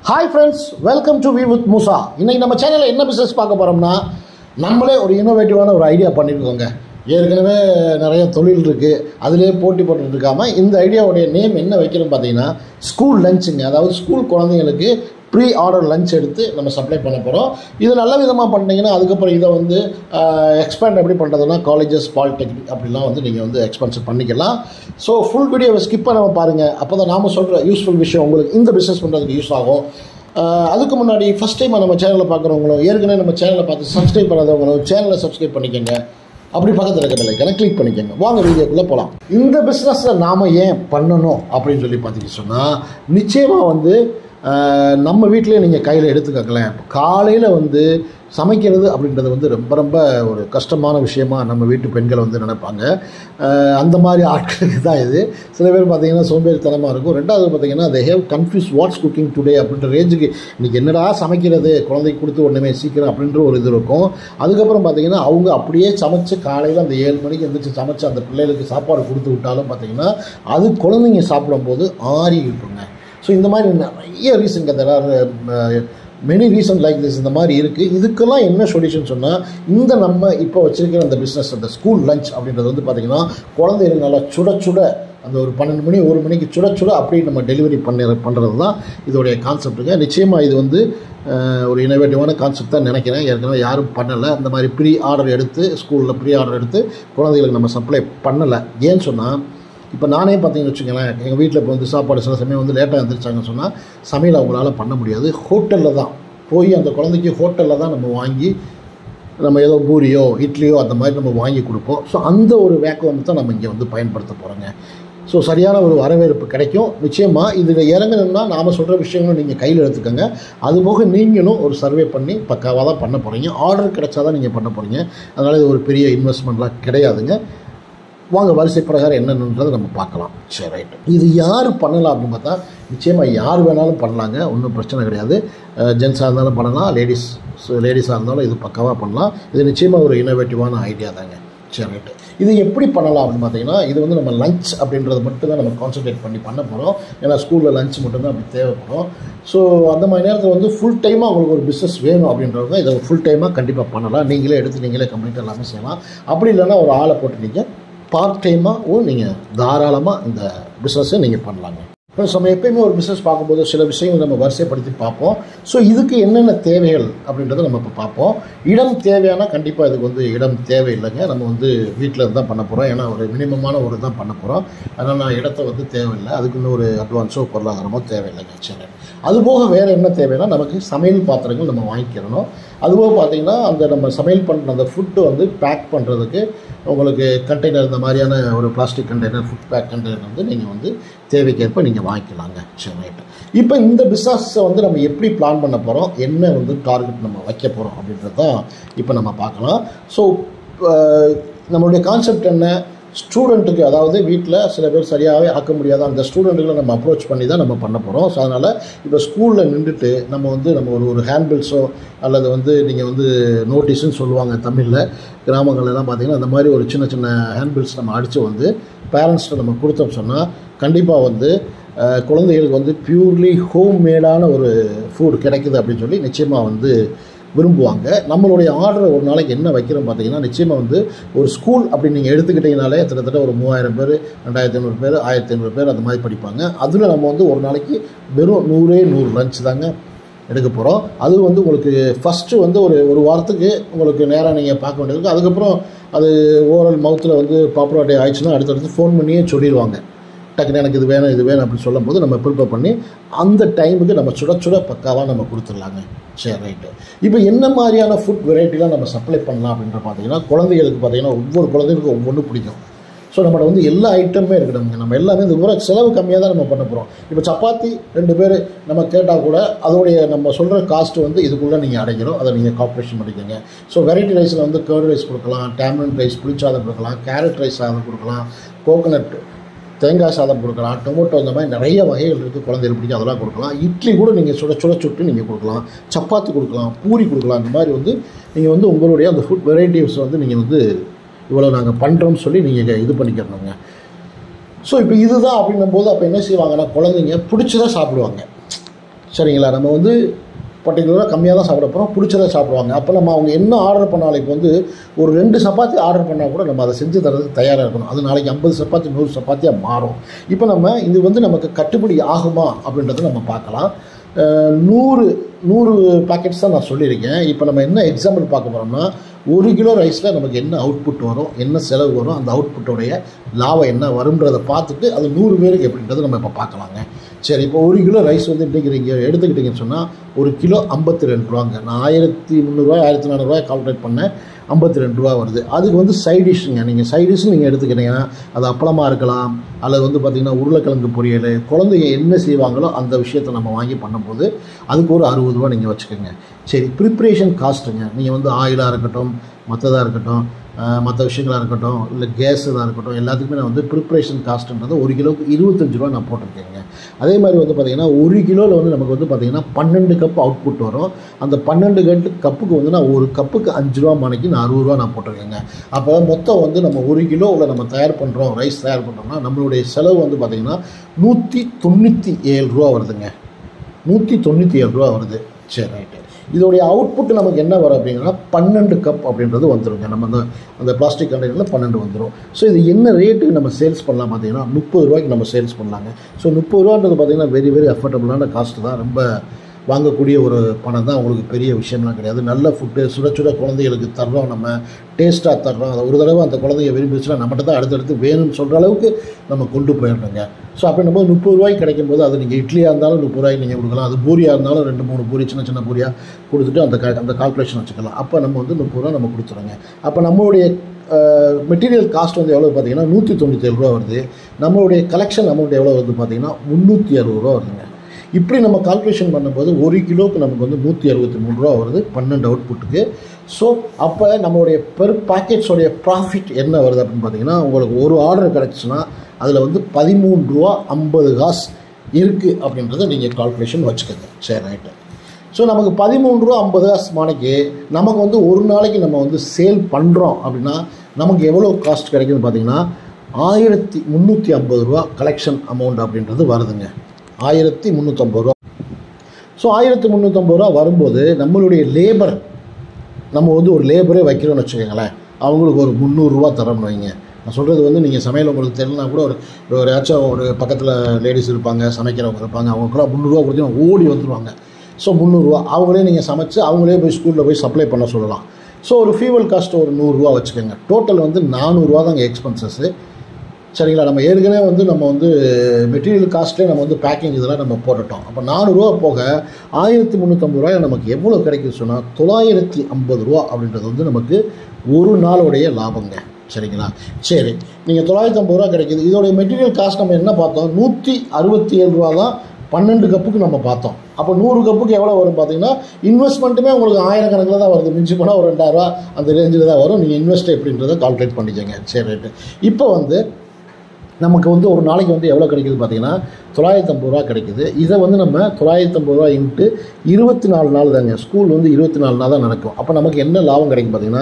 Hi friends, welcome to We with Moosa. இன்னைக்கு நம்ம சேனல்ல என்ன பிசினஸ் பார்க்க போறோம்னா நம்மளே ஒரு இன்னோவேட்டிவான ஒரு ஐடியா பண்ணிருக்கோங்க. ஏற்கனவே நிறைய தொழில் இருக்கு. அதிலே போட்டி போட்டுட்டு இருக்காம இந்த ஐடியாவுடைய நேம் என்ன வைக்கிறோம் பாத்தீங்கன்னா ஸ்கூல் லஞ்சுங்க. அதாவது ஸ்கூல் குழந்தைகளுக்கு ப்ரீ ஆர்டர் லஞ்ச் எடுத்து நம்ம சப்ளை பண்ண போகிறோம். இது நல்ல விதமாக பண்ணிங்கன்னா அதுக்கப்புறம் இதை வந்து எக்ஸ்பேண்ட் எப்படி பண்ணுறதுன்னா காலேஜஸ் பாலிடெக்னிக் அப்படிலாம் வந்து நீங்கள் வந்து எக்ஸ்பென்சிவ் பண்ணிக்கலாம். ஸோ ஃபுல் வீடியோவை ஸ்கிப் பண்ணாமல் பாருங்கள். அப்போ தான் நாம் சொல்கிற யூஸ்ஃபுல் விஷயம் உங்களுக்கு இந்த பிஸ்னஸ் பண்ணுறதுக்கு யூஸ் ஆகும். அதுக்கு முன்னாடி ஃபஸ்ட் டைம் நம்ம சேனலில் பார்க்குறவங்களும் ஏற்கனவே நம்ம சேனலை பார்த்து சப்ஸ்கிரைப் பண்ணாதவங்களும் சேனலை சப்ஸ்கிரைப் பண்ணிக்கோங்க. அப்படி பக்கத்தில் இருக்க பெல்லைக்கான கிளிக் பண்ணிக்கோங்க. வாங்க வீடியோக்குள்ளே போகலாம். இந்த பிஸ்னஸில் நாம் ஏன் பண்ணணும் அப்படின்னு சொல்லி பார்த்தீங்கன்னு சொன்னால் நிச்சயமாக வந்து நம்ம வீட்டிலே நீங்கள் கையில் எடுத்துக்கங்களேன். காலையில் வந்து சமைக்கிறது அப்படின்றது வந்து ரொம்ப ரொம்ப ஒரு கஷ்டமான விஷயமா நம்ம வீட்டு பெண்கள் வந்து நினைப்பாங்க. அந்த மாதிரி ஆட்களுக்கு தான் இது. சில பேர் பார்த்திங்கன்னா சோம்பேறித்தனமாக இருக்கும். ரெண்டாவது பார்த்திங்கன்னா they have confused what's cooking today அப்படின்ற ரேஞ்சுக்கு இன்றைக்கி என்னடா சமைக்கிறது குழந்தைக்கு கொடுத்து ஒன்றுமே சீக்கிரம் அப்படின்ற ஒரு இது இருக்கும். அதுக்கப்புறம் பார்த்திங்கன்னா அவங்க அப்படியே சமைச்சு காலையில் அந்த 7 மணிக்கு எழுந்திரிச்சு சமைச்சு அந்த பிள்ளைகளுக்கு சாப்பாடு கொடுத்து விட்டாலும் பார்த்திங்கன்னா அது குழந்தைங்க சாப்பிடும்போது ஆறி இருக்குங்க. ஸோ இந்த மாதிரி நிறைய reason there are many reason like this இந்த மாதிரி இருக்குது. இதுக்கெல்லாம் என்ன சொல்யூஷன் சொன்னால் இந்த நம்ம இப்போ வச்சுருக்கிற அந்த பிஸ்னஸ் அந்த ஸ்கூல் லஞ்ச் அப்படின்றது வந்து பார்த்திங்கன்னா குழந்தைகள் நல்லா சுட சுட அந்த ஒரு 12 மணி 1 மணிக்கு சுட சுட அப்படி நம்ம டெலிவரி பண்ணுறது தான் இதோடைய கான்செப்ட்டுங்க. நிச்சயமாக இது வந்து ஒரு இனோவேட்டிவான கான்செப்ட் தான் நினைக்கிறேன். ஏற்கனவே யாரும் பண்ணலை. அந்த மாதிரி ப்ரீ ஆர்டர் எடுத்து ஸ்கூலில் ப்ரீ ஆர்டர் எடுத்து குழந்தைகளுக்கு நம்ம சப்ளை பண்ணலை. ஏன்னு சொன்னால் இப்போ நானே பார்த்தீங்கன்னு வச்சுக்கோங்களேன், எங்கள் வீட்டில் இப்போ வந்து சாப்பாடு சில சமயம் வந்து லேட்டாக எழுந்திரிச்சாங்கன்னு சொன்னால் சமையல் அவங்களால பண்ண முடியாது. ஹோட்டலில் தான் போய் அந்த குழந்தைக்கு ஹோட்டலில் தான் நம்ம வாங்கி நம்ம ஏதோ பூரியோ இட்லியோ அந்த மாதிரி நம்ம வாங்கி கொடுப்போம். ஸோ அந்த ஒரு வேக்குவம் தான் நம்ம இங்கே வந்து பயன்படுத்த போகிறோங்க. ஸோ சரியான ஒரு வரவேற்பு கிடைக்கும். நிச்சயமாக இதில் இறங்கணும்னா நாம் சொல்கிற விஷயங்களும் நீங்கள் கையில் எடுத்துக்கோங்க. அதுபோக நீங்களும் ஒரு சர்வே பண்ணி பக்காவாக தான் பண்ண போகிறீங்க. ஆர்டர் கிடைச்சா தான் நீங்கள் பண்ண போகிறீங்க. அதனால் இது ஒரு பெரிய இன்வெஸ்ட்மெண்ட்லாம் கிடையாதுங்க. வாங்க வரிசை பிரகாரம் என்னென்னன்றதை நம்ம பார்க்கலாம். சரி, ரைட்டு. இது யார் பண்ணலாம் அப்படின்னு பார்த்தா நிச்சயமாக யார் வேணாலும் பண்ணலாங்க. ஒன்றும் பிரச்சனை கிடையாது. ஜென்ஸாக இருந்தாலும் பண்ணலாம், லேடிஸாக இருந்தாலும் இது பக்காவாக பண்ணலாம். இது நிச்சயமாக ஒரு இனோவேட்டிவான ஐடியா தாங்க. சரி, ரைட்டு. இது எப்படி பண்ணலாம் அப்படின்னு பார்த்தீங்கன்னா இது வந்து நம்ம லஞ்ச் அப்படின்றது மட்டும் தான் நம்ம கான்சன்ட்ரேட் பண்ணி பண்ண போகிறோம். ஏன்னா ஸ்கூலில் லஞ்ச் மட்டும்தான் அப்படி தேவைப்படும். ஸோ அந்த மாதிரி நேரத்தில் வந்து ஃபுல் டைமாக உங்களுக்கு ஒரு பிஸ்னஸ் வேணும் அப்படின்றவங்க இதை ஃபுல் டைமாக கண்டிப்பாக பண்ணலாம். நீங்களே எடுத்து நீங்களே கம்ப்ளீட்டாக எல்லாமே செய்யலாம். அப்படி இல்லைன்னா ஒரு ஆளை போட்டு நீங்கள் பார்ட் டைமாகவும் நீங்கள் தாராளமாக இந்த பிஸ்னஸை நீங்கள் பண்ணலாங்க. ஃப்ரெண்ட்ஸ், நம்ம எப்பயுமே ஒரு பிஸ்னஸ் பார்க்கும்போது சில விஷயங்கள் நம்ம வரிசைப்படுத்தி பார்ப்போம். ஸோ இதுக்கு என்னென்ன தேவைகள் அப்படின்றத நம்ம இப்போ பார்ப்போம். இடம் தேவையானா கண்டிப்பாக இதுக்கு வந்து இடம் தேவையில்லைங்க. நம்ம வந்து வீட்டில் இருந்து தான் பண்ண போகிறோம். ஏன்னா ஒரு மினிமமான ஒரு தான் பண்ண போகிறோம். அதனால் நான் இடத்த வந்து தேவையில்லை. அதுக்கு இன்னும் ஒரு அட்வான்ஸோ பொருளாதாரமோ தேவையில்லைங்க. சரி, அதுபோக வேறு என்ன தேவைன்னா நமக்கு சமையல் பாத்திரங்கள் நம்ம வாங்கிக்கிறணும். அதுபோக பார்த்திங்கன்னா அந்த நம்ம சமையல் பண்ணுற அந்த ஃபுட்டு வந்து பேக் பண்ணுறதுக்கு உங்களுக்கு கண்டெய்னர் இந்த மாதிரியான ஒரு plastic container food pack container வந்து நீங்கள் வந்து தேவைக்கேற்ப நீங்கள் வாங்கிக்கலாங்க. சரி, ரைட்டு. இப்போ இந்த பிஸ்னஸை வந்து நம்ம எப்படி பிளான் பண்ண போகிறோம், என்ன வந்து டார்கெட் நம்ம வைக்க போகிறோம் அப்படின்றது தான் இப்போ நம்ம பார்க்கலாம். ஸோ நம்மளுடைய கான்செப்ட் என்ன, ஸ்டூடெண்ட்டுக்கு அதாவது வீட்டில் சில பேர் சரியாகவே ஆக்க முடியாத அந்த ஸ்டூடெண்ட்டுகளை நம்ம அப்ரோச் பண்ணி தான் நம்ம பண்ண போகிறோம். ஸோ அதனால் இப்போ ஸ்கூலில் நின்றுட்டு நம்ம ஒரு ஹேண்ட்பில்ஸோ அல்லது வந்து நீங்கள் வந்து நோட்டீஸுன்னு சொல்லுவாங்க தமிழில், கிராமங்கள்லாம் பார்த்திங்கன்னா அந்த மாதிரி ஒரு சின்ன சின்ன ஹேண்ட்பில்ஸ் நம்ம அடித்து வந்து பேரண்ட்ஸ்கிட்ட நம்ம கொடுத்தோம் சொன்னால் கண்டிப்பாக வந்து குழந்தைகளுக்கு வந்து பியூர்லி ஹோம் மேடான ஒரு ஃபுட் கிடைக்குது அப்படின்னு சொல்லி நிச்சயமாக வந்து விரும்புவாங்க. நம்மளுடைய ஆர்டர் ஒரு நாளைக்கு என்ன வைக்கிறோம் பார்த்தீங்கன்னா நிச்சயமாக வந்து ஒரு ஸ்கூல் அப்படி நீங்கள் எடுத்துக்கிட்டிங்கனாலே கிட்டத்தட்ட ஒரு 3000 பேர் 2500 பேர் 1500 பேர் அந்த மாதிரி படிப்பாங்க. அதில் நம்ம வந்து ஒரு நாளைக்கு வெறும் 100 லஞ்ச் தாங்க எடுக்க போகிறோம். அது வந்து உங்களுக்கு ஃபஸ்ட்டு வந்து ஒரு வாரத்துக்கு உங்களுக்கு நேராக நீங்கள் பார்க்க வேண்டியது. அதுக்கப்புறம் அது ஓரல் மவுத்தில் வந்து பாப்புலாரிட்டி ஆயிடுச்சுன்னா அடுத்தடுத்து ஃபோன் பண்ணியே சொல்லிடுவாங்க. டக்குன்னு எனக்கு இது வேணும் அப்படின்னு சொல்லும் போது நம்ம ப்ரிப்பேர் பண்ணி அந்த டைமுக்கு நம்ம சுட சுட பக்காவாக நம்ம கொடுத்துடலாங்க. சரி, ரைட்டு. இப்போ என்ன மாதிரியான ஃபுட் வெரைட்டிலாம் நம்ம சப்ளை பண்ணலாம் அப்படின்ற பார்த்தீங்கன்னா குழந்தைகளுக்கு பார்த்தீங்கன்னா ஒவ்வொரு குழந்தைகளுக்கும் ஒவ்வொன்றும் பிடிக்கும். ஸோ நம்மளோட வந்து எல்லா ஐட்டமுமே இருக்கணுங்க. நம்ம எல்லாமே இந்த ஊரை செலவு கம்மியாக தான் நம்ம பண்ண போகிறோம். இப்போ சப்பாத்தி 2 பேர் நம்ம கேட்டால் கூட அதோடைய நம்ம சொல்கிற காஸ்ட்டு வந்து இதுக்குள்ளே நீங்கள் அடைக்கிறோம். அதை நீங்கள் கால்குலேஷன் பண்ணிக்கோங்க. ஸோ வெரைட்டி ரைஸில் வந்து கர்ட் ரைஸ் கொடுக்கலாம், டேமன் ரைஸ் புளிச்சாதம் கொடுக்கலாம், கேரட் ரைஸ் சாதம் கொடுக்கலாம், கோகோனட் தேங்காய் சாதம் கொடுக்கலாம், டொமேட்டோ இந்த மாதிரி நிறைய வகைகள் இருக்குது. குழந்தைகள் பிடிக்கும் அதெல்லாம் கொடுக்கலாம். இட்லி கூட நீங்கள் சுட்டு நீங்கள் கொடுக்கலாம், சப்பாத்தி கொடுக்கலாம், பூரி கொடுக்கலாம். இந்த மாதிரி வந்து நீங்கள் வந்து உங்களுடைய அந்த ஃபுட் வெரைட்டிஸ் வந்து நீங்கள் வந்து இவ்வளோ நாங்கள் பண்ணுறோம்னு சொல்லி நீங்கள் இது பண்ணிக்கிறோங்க. ஸோ இப்போ இதுதான் அப்படின்னும் போது அப்போ என்ன செய்வாங்கன்னா குழந்தைங்க பிடிச்சி தான் சாப்பிடுவாங்க. சரிங்களா. நம்ம வந்து பர்டிகுலராக கம்மியாக தான் சாப்பிட போகிறோம், பிடிச்சதை சாப்பிடுவாங்க. அப்போ நம்ம அவங்க என்ன ஆர்டர் பண்ணாலும் இப்போ வந்து ஒரு 2 சப்பாத்தி ஆர்டர் பண்ணால் கூட நம்ம அதை செஞ்சு தரதுக்கு தயாராக இருக்கணும். அது நாளைக்கு 50 சப்பாத்தி 100 சப்பாத்தியாக மாறும். இப்போ நம்ம இது வந்து நமக்கு கட்டுப்படி ஆகுமா அப்படின்றத நம்ம பார்க்கலாம். 100 பேக்கெட்ஸ் தான் நான் சொல்லியிருக்கேன். இப்போ நம்ம என்ன எக்ஸாம்பிள் பார்க்க போகிறோம்னா 1 கிலோ ரைஸில் நமக்கு என்ன அவுட்புட் வரும், என்ன செலவு வரும், அந்த அவுட்புட்டோடைய லாபம் என்ன வரும்ன்றதை பார்த்துட்டு அது 100 பேருக்கு எப்படின்றத நம்ம இப்போ பார்க்கலாங்க. சரி, இப்போ 1 கிலோ ரைஸ் வந்து இன்றைக்கி நீங்கள் எடுத்துக்கிட்டிங்கன்னு சொன்னால் 1 கிலோ 52 ரூபாங்க. நான் 1300 1400 கால்குலேட் பண்ணேன், 52 ரூபா வருது. அதுக்கு வந்து சைட் டிஷ்ஷுங்க. நீங்கள் சைட் டிஷ்ஷு நீங்கள் எடுத்துக்கிட்டீங்கன்னா அது அப்பளமாக இருக்கலாம், அல்லது வந்து பார்த்திங்கன்னா உருளைக்கிழங்கு பொரியல், குழந்தைங்க என்ன செய்வாங்களோ அந்த விஷயத்தை நம்ம வாங்கி பண்ணும்போது அதுக்கு ஒரு 60 ரூபா நீங்கள் வச்சுக்கோங்க. சரி, ப்ரிப்ரேஷன் காஸ்ட்டுங்க. நீங்கள் வந்து ஆயிலாக இருக்கட்டும், மற்றதாக இருக்கட்டும், மற்ற விஷயங்களாக இருக்கட்டும், இல்லை கேஸ் இதாக இருக்கட்டும், எல்லாத்துக்குமே நான் வந்து ப்ரிப்ரேஷன் காஸ்ட்டுன்றது 1 கிலோவுக்கு 25 ரூபா நான் போட்டிருக்கேங்க. அதே மாதிரி வந்து பார்த்திங்கன்னா 1 கிலோவில் வந்து நமக்கு வந்து பார்த்திங்கன்னா 12 கப் அவுட்புட் வரும். அந்த 12 கப்புக்கு வந்து நான் ஒரு கப்புக்கு 5 ரூபா மணிக்கு நான் 60 ரூபா நான் போட்டிருக்கேங்க. அப்போ மொத்தம் வந்து நம்ம 1 கிலோவில் நம்ம தயார் பண்ணுறோம், ரைஸ் தயார் பண்ணுறோம்னா நம்மளுடைய செலவு வந்து பார்த்திங்கன்னா 197 ரூபா வருதுங்க. 197 ரூபா வருது. சரி, ரைட்டு. இதோடைய அவுட்புட் நமக்கு என்ன வரும் அப்படின்னா 12 கப் அப்படின்றது வந்துடுங்க. நம்ம அந்த பிளாஸ்டிக் கண்டெய்னரில் 12 வந்துடும். ஸோ இது என்ன ரேட்டுக்கு நம்ம சேல்ஸ் பண்ணலாம் பார்த்தீங்கன்னா 30 ரூபாய்க்கு நம்ம சேல்ஸ் பண்ணலாங்க. ஸோ 30 ரூபான்றது பார்த்திங்கன்னா வெரி வெரி அஃபோர்டபுளான காஸ்ட்டு தான். ரொம்ப வாங்கக்கூடிய ஒரு பணம் தான், உங்களுக்கு பெரிய விஷயம்லாம் கிடையாது. நல்ல ஃபுட்டு சுட சுட குழந்தைகளுக்கு தர்றோம், நம்ம டேஸ்ட்டாக தர்றோம். அதை ஒரு தடவை அந்த குழந்தைங்க விரும்பிச்சுன்னா நம்மகிட்ட தான் அடுத்தடுத்து வேணும்னு சொல்கிற அளவுக்கு நம்ம கொண்டு போயிடணுங்க. ஸோ அப்படின்னும் போது 30 ரூபாய்க்கு கிடைக்கும் போது அது நீங்கள் இட்லியாக இருந்தாலும் 30 ரூபாய்க்கு நீங்கள் கொடுக்கலாம், அது பூரியாக இருந்தாலும் 2-3 பூரி சின்ன சின்ன பூரியாக கொடுத்துட்டு அந்த கால்குலேஷன் வச்சுக்கலாம். அப்போ நம்ம வந்து 30 ரூபா நம்ம கொடுத்துருங்க. அப்போ நம்மளுடைய மெட்டீரியல் காஸ்ட் வந்து எவ்வளோ பார்த்தீங்கன்னா 197 ரூபா வருது. நம்மளுடைய கலெக்ஷன் அமௌண்ட் எவ்வளோ வருது பார்த்தீங்கன்னா 360 ரூபா வருதுங்க. இப்படி நம்ம கால்குலேஷன் பண்ணும்போது 1 கிலோவுக்கு நமக்கு வந்து 163 ரூபா வருது 12 அவுட்புட்டுக்கு. ஸோ அப்போ நம்மளுடைய பெர் பேக்கெட்ஸோடைய ப்ராஃபிட் என்ன வருது அப்படின்னு பார்த்தீங்கன்னா உங்களுக்கு ஒரு ஆர்டர் கிடச்சின்னா அதில் வந்து 13 ரூபா 50 காசு இருக்குது அப்படின்றத நீங்கள் கால்குலேஷன் வச்சுக்கோங்க. சரி, ரைட்டு. ஸோ நமக்கு 13 ரூபா 50 காசு மாணிக்கு நமக்கு வந்து ஒரு நாளைக்கு நம்ம வந்து சேல் பண்ணுறோம் அப்படின்னா நமக்கு எவ்வளோ காஸ்ட் கிடைக்குதுன்னு பார்த்தீங்கன்னா 1350 ரூபா கலெக்ஷன் அமௌண்ட் அப்படின்றது வருதுங்க. 1350 ரூபா. ஸோ 1350 ரூபா வரும்போது நம்மளுடைய லேபர், நம்ம வந்து ஒரு லேபரே வைக்கிறோன்னு வச்சுக்கோங்களேன், அவங்களுக்கு ஒரு 300 ரூபா தரோம்னு வைங்க. நான் சொல்கிறது வந்து நீங்கள் சமையல் உங்களுக்கு தெரியலனா கூட ஒரு ஏதாச்சும் ஒரு பக்கத்தில் லேடிஸ் இருப்பாங்க, சமைக்கிறவங்க இருப்பாங்க, அவங்களுக்குலாம் 300 ரூபா கொடுத்தீங்கன்னா ஓடி வந்துடுவாங்க. ஸோ 300 ரூபா அவங்களே நீங்கள் சமைச்சு அவங்களே போய் ஸ்கூலில் போய் சப்ளை பண்ண சொல்லலாம். ஸோ ஒரு ஃபியூவல் காஸ்ட் ஒரு 100 ரூபா வச்சுக்கோங்க. டோட்டல் வந்து 400 ரூபா தாங்க எக்ஸ்பென்சஸ்ஸு. சரிங்களா. நம்ம ஏற்கனவே வந்து நம்ம வந்து மெட்டீரியல் காஸ்ட்லேயே நம்ம வந்து பேக்கிங் இதெல்லாம் நம்ம போட்டுட்டோம். அப்போ 400 ரூபா போக 1350 ரூபாய் நமக்கு எவ்வளோ கிடைக்குது சொன்னால் 950 ரூபா அப்படின்றது வந்து நமக்கு ஒரு நாளுடைய லாபங்க. சரிங்களா. சரி, நீங்கள் 950 ரூபா கிடைக்கிது. இதோடைய மெட்டீரியல் காஸ்ட் நம்ம என்ன பார்த்தோம், 167 ரூபா தான் 12 கப்புக்கு நம்ம பார்த்தோம். அப்போ 100 கப்புக்கு எவ்வளோ வரும் பார்த்தீங்கன்னா இன்வெஸ்ட்மெண்ட்டுமே உங்களுக்கு 1000 கணக்கில் தான் வருது. மிஞ்சி போனால் ஒரு 2000 ரூபா அந்த ரேஞ்சில் தான் வரும். நீங்கள் இன்வெஸ்ட் எப்படின்றத கால்குலேட் பண்ணிக்கோங்க. சரி, ரைட்டு. இப்போ வந்து நமக்கு வந்து ஒரு நாளைக்கு வந்து எவ்வளோ கிடைக்குது பார்த்தீங்கன்னா 950 ரூபா கிடைக்குது. இதை வந்து நம்ம 950 ரூபா இன்ட்டு 24 நாள் தாங்க. ஸ்கூல் வந்து 24 நாள் தான் நடக்கும். அப்போ நமக்கு என்ன லாபம் கிடைக்கும் பார்த்தீங்கன்னா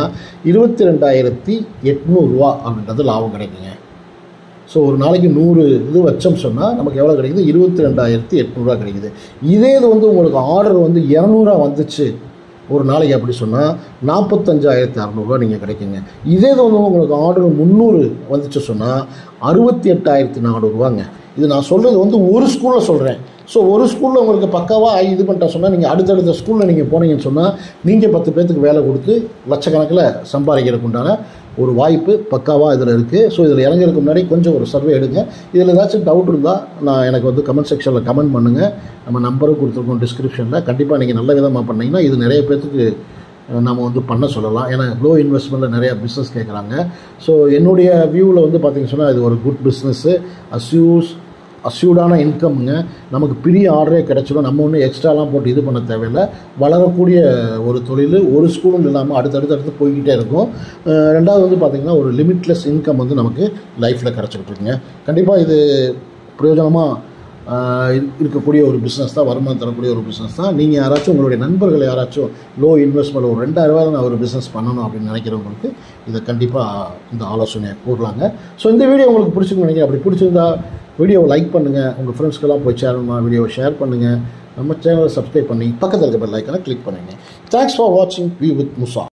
22,800 ரூபா அப்படின்றது லாபம் கிடைக்குங்க. ஸோ ஒரு நாளைக்கு 100 இது வச்சோம் சொன்னால் நமக்கு எவ்வளோ கிடைக்குது, 22,800 ரூபா கிடைக்குது. இதே இது வந்து உங்களுக்கு ஆர்டர் வந்து 200 வந்துச்சு ஒரு நாளைக்கு அப்படி சொன்னால் 45,600 ரூபா நீங்கள் கிடைக்குங்க. இதே இது வந்து உங்களுக்கு ஆர்டர் 300 வந்துச்சு சொன்னால் 68,400 ரூபாங்க. இது நான் சொல்கிறது வந்து ஒரு ஸ்கூலில் சொல்கிறேன். ஸோ ஒரு ஸ்கூலில் உங்களுக்கு பக்காவாக இது பண்ணிட்டா சொன்னால் நீங்கள் அடுத்தடுத்த ஸ்கூலில் நீங்கள் போனீங்கன்னு சொன்னால் நீங்கள் 10 பேர்த்துக்கு வேலை கொடுத்து லட்சக்கணக்கில் சம்பாதிக்கிறதுக்கு உண்டான ஒரு வாய்ப்பு பக்காவாக இதில் இருக்குது. ஸோ இதில் இறங்கிறதுக்கு முன்னாடி கொஞ்சம் ஒரு சர்வே எடுங்க. இதில் ஏதாச்சும் டவுட் இருந்தால் எனக்கு வந்து கமெண்ட் செக்ஷனில் கமெண்ட் பண்ணுங்கள். நம்ம நம்பரும் கொடுத்துருக்கோம் டிஸ்கிரிப்ஷனில். கண்டிப்பாக நீங்கள் நல்ல விதமாக பண்ணிங்கன்னா இது நிறைய பேர்த்துக்கு நம்ம வந்து பண்ண சொல்லலாம். ஏன்னா லோ இன்வெஸ்ட்மெண்ட்டில் நிறையா பிஸ்னஸ் கேட்குறாங்க. ஸோ என்னுடைய வியூவில் வந்து பார்த்திங்க சொன்னால் இது ஒரு குட் பிஸ்னஸ்ஸு, அஸ்யூர்டான இன்கம்ங்க. நமக்கு பெரிய ஆர்டரே கிடச்சிடும். நம்ம ஒன்றும் எக்ஸ்ட்ராலாம் போட்டு இது பண்ண தேவையில்லை. வளரக்கூடிய ஒரு தொழில், ஒரு ஸ்கூலும் இல்லாமல் அடுத்தடுத்து போய்கிட்டே இருக்கும். ரெண்டாவது வந்து பார்த்திங்கன்னா ஒரு லிமிட்லெஸ் இன்கம் வந்து நமக்கு லைஃப்பில் கிடச்சிக்கிட்டு இருக்குங்க. கண்டிப்பாக இது பிரயோஜனமாக இருக்கக்கூடிய ஒரு பிஸ்னஸ் தான், வருமானம் தரக்கூடிய ஒரு பிஸ்னஸ் தான். நீங்கள் யாராச்சும் உங்களுடைய நண்பர்கள் யாராச்சும் லோ இன்வெஸ்ட்மெண்ட் ஒரு 2000 ரூபா நான் ஒரு பிஸ்னஸ் பண்ணணும் அப்படின்னு நினைக்கிறவங்களுக்கு இதை கண்டிப்பாக இந்த ஆலோசனையை கூறலாங்க. ஸோ இந்த வீடியோ உங்களுக்கு பிடிச்சிருக்குன்னு நினைக்கிறேன். அப்படி பிடிச்சிருந்தா வீடியோவை லைக் பண்ணுங்கள், உங்கள் ஃப்ரெண்ட்ஸ்க்கெல்லாம் போய் வீடியோவை ஷேர் பண்ணுங்கள். நம்ம சேனலை சப்ஸ்கிரைப் பண்ணி பக்கத்தில் இருக்க பெல் ஐக்கானை கிளிக் பண்ணுங்கள். தேங்க்ஸ் ஃபார் வாட்சிங் வி வித் முசா.